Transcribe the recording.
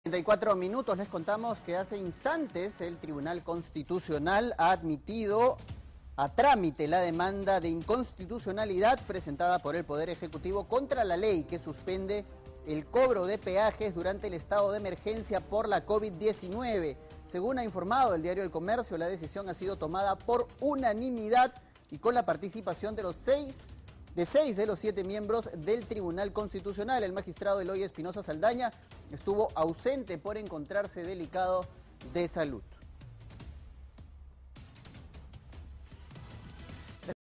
34 minutos les contamos que hace instantes el Tribunal Constitucional ha admitido a trámite la demanda de inconstitucionalidad presentada por el Poder Ejecutivo contra la ley que suspende el cobro de peajes durante el estado de emergencia por la COVID-19. Según ha informado el diario El Comercio, la decisión ha sido tomada por unanimidad y con la participación de seis de los 7 miembros del Tribunal Constitucional. El magistrado Eloy Espinosa Saldaña estuvo ausente por encontrarse delicado de salud.